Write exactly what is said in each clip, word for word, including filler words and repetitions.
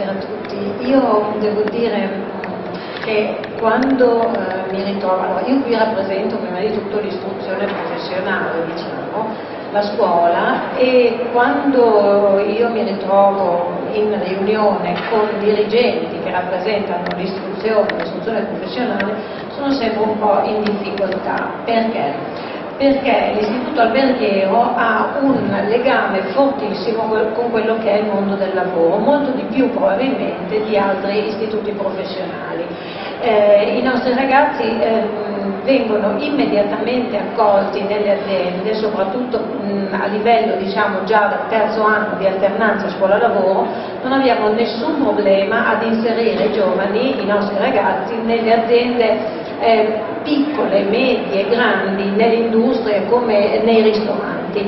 buonasera a tutti. Io devo dire che quando eh, mi ritrovo, allora io qui rappresento prima di tutto l'istruzione professionale, diciamo, la scuola, e quando io mi ritrovo in riunione con dirigenti che rappresentano l'istruzione, l'istruzione professionale, sono sempre un po' in difficoltà. Perché? Perché l'Istituto Alberghiero ha un legame fortissimo con quello che è il mondo del lavoro, molto di più probabilmente di altri istituti professionali. Eh, I nostri ragazzi eh, vengono immediatamente accolti nelle aziende, soprattutto mh, a livello, diciamo, già del terzo anno di alternanza scuola-lavoro. Non abbiamo nessun problema ad inserire i giovani, i nostri ragazzi, nelle aziende Eh, piccole, medie, grandi, nelle industrie come nei ristoranti.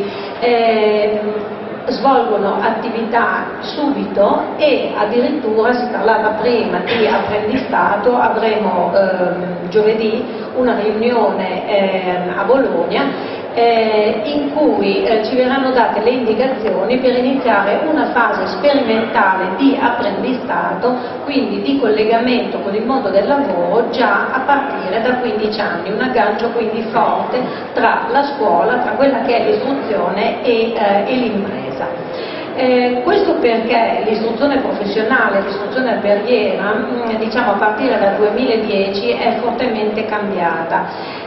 Eh, svolgono attività subito e addirittura, si parlava prima di apprendistato, avremo eh, giovedì una riunione eh, a Bologna eh, in cui eh, ci verranno date le indicazioni per iniziare una fase sperimentale di apprendistato, quindi di collegamento con il mondo del lavoro già a partire da quindici anni, un aggancio quindi forte tra la scuola, tra quella che è l'istruzione e, eh, e l'impresa. Eh, questo perché l'istruzione professionale, l'istruzione alberghiera, mh, diciamo a partire dal duemiladieci è fortemente cambiata.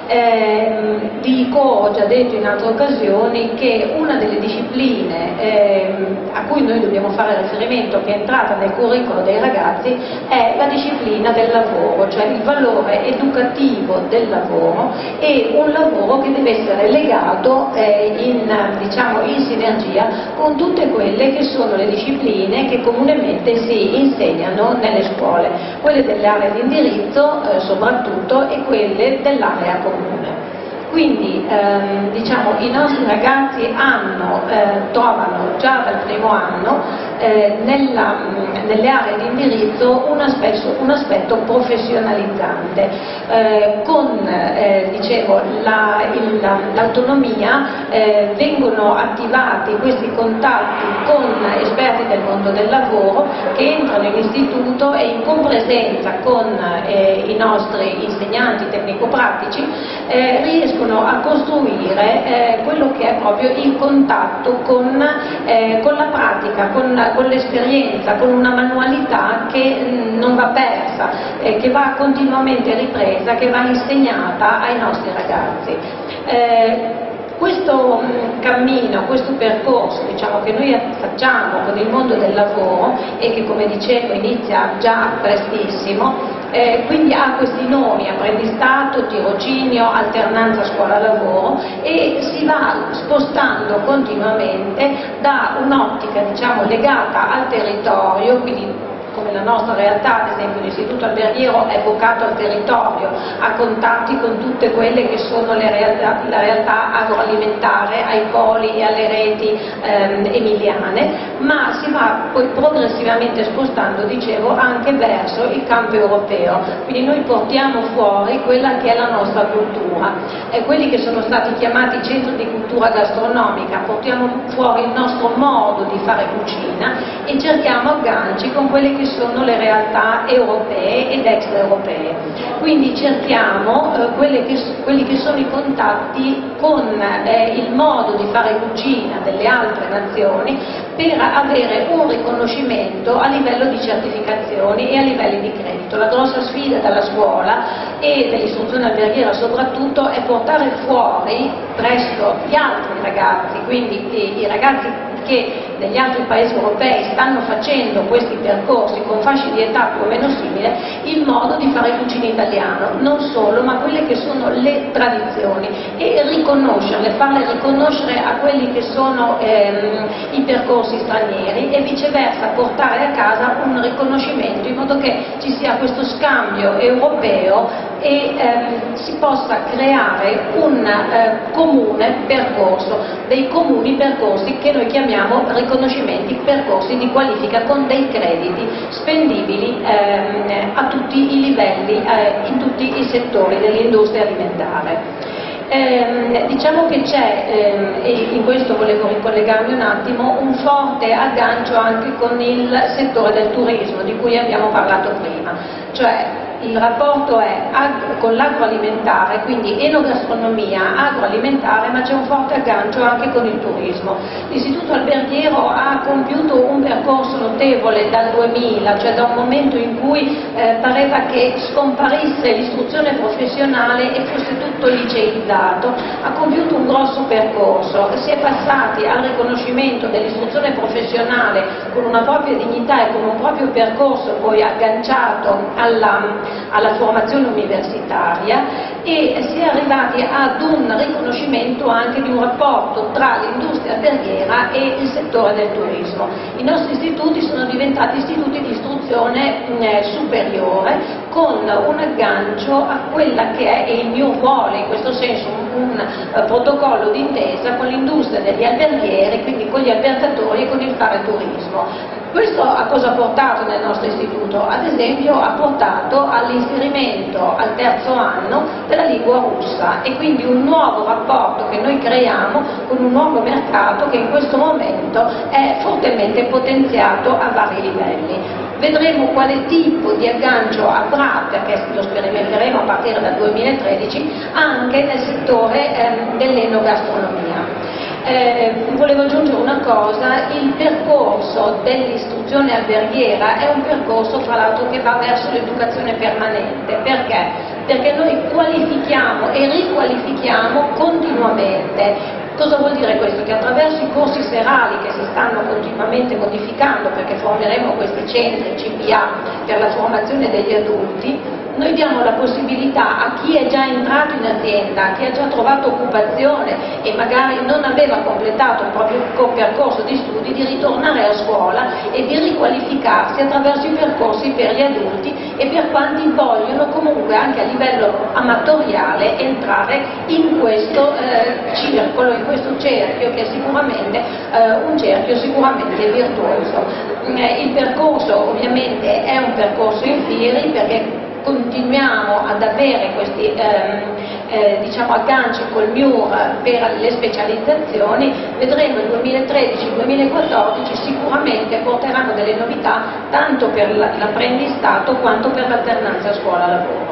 Eh, dico, ho già detto in altre occasioni, che una delle discipline eh, a cui noi dobbiamo fare riferimento, che è entrata nel curriculum dei ragazzi, è la disciplina del lavoro, cioè il valore educativo del lavoro, e un lavoro che deve essere legato eh, in, diciamo, in sinergia con tutte quelle che sono le discipline che comunemente si insegnano nelle scuole, quelle delle aree di indirizzo eh, soprattutto, e quelle dell'area comune. Quindi ehm, diciamo, i nostri ragazzi hanno, eh, trovano già dal primo anno eh, nella, nelle aree di indirizzo un aspetto, un aspetto professionalizzante, eh, con eh, dicevo, la, il, l'autonomia, eh, vengono attivati questi contatti con esperti del mondo del lavoro che entrano in istituto e in compresenza con eh, i nostri insegnanti tecnico-pratici eh, riescono a costruire eh, quello che è proprio il contatto con, eh, con la pratica, con, con l'esperienza, con una manualità che mh, non va persa, eh, che va continuamente ripresa, che va insegnata ai nostri ragazzi. Eh, Questo cammino, questo percorso, diciamo, che noi facciamo con il mondo del lavoro e che, come dicevo, inizia già prestissimo, eh, quindi ha questi nomi: apprendistato, tirocinio, alternanza scuola-lavoro, e si va spostando continuamente da un'ottica, diciamo, legata al territorio, quindi come la nostra realtà, ad esempio l'Istituto Alberghiero è vocato al territorio, a contatti con tutte quelle che sono le realtà, la realtà agroalimentare, ai poli e alle reti ehm, emiliane, ma si va poi progressivamente spostando, dicevo, anche verso il campo europeo. Quindi noi portiamo fuori quella che è la nostra cultura, e quelli che sono stati chiamati centri di cultura gastronomica, portiamo fuori il nostro modo di fare cucina e cerchiamo agganci con quelle che sono le realtà europee ed extraeuropee. Quindi cerchiamo eh, quelle che, quelli che sono i contatti con eh, il modo di fare cucina delle altre nazioni, per avere un riconoscimento a livello di certificazioni e a livelli di credito. La grossa sfida della scuola e dell'istruzione alberghiera soprattutto è portare fuori presso gli altri ragazzi, quindi i, i ragazzi che negli altri paesi europei stanno facendo questi percorsi con fasce di età più o meno simile, il modo di fare cucina italiano, non solo, ma quelle che sono le tradizioni, e riconoscerle, farle riconoscere a quelli che sono ehm, i percorsi stranieri, e viceversa portare a casa un riconoscimento, in modo che ci sia questo scambio europeo e ehm, si possa creare un eh, comune percorso, dei comuni percorsi che noi chiamiamo riconoscimenti, percorsi di qualifica con dei crediti spendibili ehm, a tutti i livelli, eh, in tutti i settori dell'industria alimentare. Eh, diciamo che c'è, eh, e in questo volevo ricollegarmi un attimo, un forte aggancio anche con il settore del turismo di cui abbiamo parlato prima, cioè il rapporto è con l'agroalimentare, quindi enogastronomia, agroalimentare, ma c'è un forte aggancio anche con il turismo. L'Istituto Alberghiero ha compiuto un percorso notevole dal duemila, cioè da un momento in cui eh, pareva che scomparisse l'istruzione professionale e fosse tutto liceizzato, ha compiuto un grosso percorso, si è passati al riconoscimento dell'istruzione professionale con una propria dignità e con un proprio percorso poi agganciato alla alla formazione universitaria, e si è arrivati ad un riconoscimento anche di un rapporto tra l'industria alberghiera e il settore del turismo. I nostri istituti sono diventati istituti di istruzione eh, superiore, con un aggancio a quella che è il mio ruolo, in questo senso un, un uh, protocollo d'intesa con l'industria degli alberghieri, quindi con gli albergatori e con il fare turismo. Questo a cosa ha portato nel nostro istituto? Ad esempio ha portato all'inserimento al terzo anno della lingua russa, e quindi un nuovo rapporto che noi creiamo con un nuovo mercato che in questo momento è fortemente potenziato a vari livelli. Vedremo quale tipo di aggancio avrà, perché lo sperimenteremo a partire dal duemilatredici, anche nel settore ehm, dell'enogastronomia. Eh, volevo aggiungere una cosa: il percorso dell'istruzione alberghiera è un percorso tra l'altro che va verso l'educazione permanente. Perché? Perché noi qualifichiamo e riqualifichiamo continuamente. Cosa vuol dire questo? Che attraverso i corsi serali che si stanno continuamente modificando, perché formeremo questi centri C P A per la formazione degli adulti, noi diamo la possibilità a chi è già entrato in azienda, a chi ha già trovato occupazione e magari non aveva completato il proprio percorso di studi, di ritornare a scuola e di riqualificarsi attraverso i percorsi per gli adulti e per quanti vogliono comunque anche a livello amatoriale entrare in questo eh, circolo, in questo cerchio che è sicuramente eh, un cerchio sicuramente virtuoso. Eh, il percorso ovviamente è un percorso in fieri, perché continuiamo ad avere questi ehm, eh, diciamo agganci col M I U R per le specializzazioni. Vedremo il duemilatredici duemilaquattordici sicuramente porteranno delle novità tanto per l'apprendistato quanto per l'alternanza scuola-lavoro.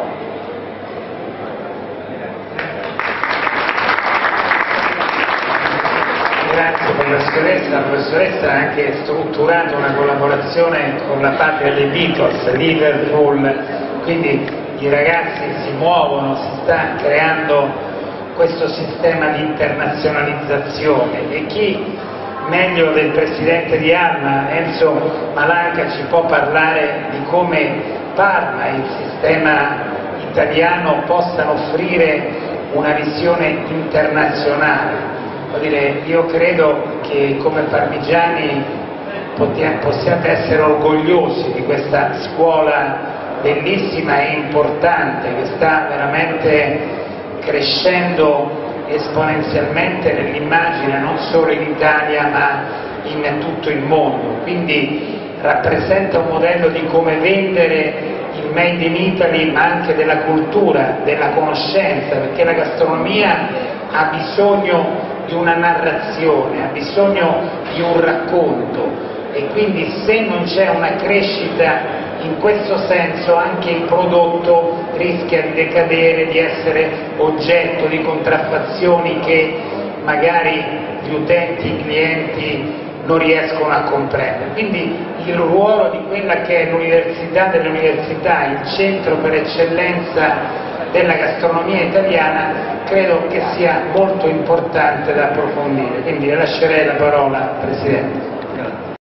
Grazie professoressa. La professoressa ha anche strutturato una collaborazione con la patria dei Beatles, Liverpool, quindi i ragazzi si muovono, si sta creando questo sistema di internazionalizzazione, e chi meglio del presidente di Alma, Enzo Malanca, ci può parlare di come Parma e il sistema italiano possano offrire una visione internazionale. Vuol dire, io credo che come parmigiani possiate essere orgogliosi di questa scuola bellissima e importante che sta veramente crescendo esponenzialmente nell'immagine non solo in Italia ma in tutto il mondo, quindi rappresenta un modello di come vendere il Made in Italy, ma anche della cultura, della conoscenza, perché la gastronomia ha bisogno di una narrazione, ha bisogno di un racconto, e quindi se non c'è una crescita in questo senso anche il prodotto rischia di decadere, di essere oggetto di contraffazioni che magari gli utenti, i clienti non riescono a comprendere. Quindi il ruolo di quella che è l'università delle università, il centro per eccellenza della gastronomia italiana, credo che sia molto importante da approfondire. Quindi le lascerei la parola, Presidente.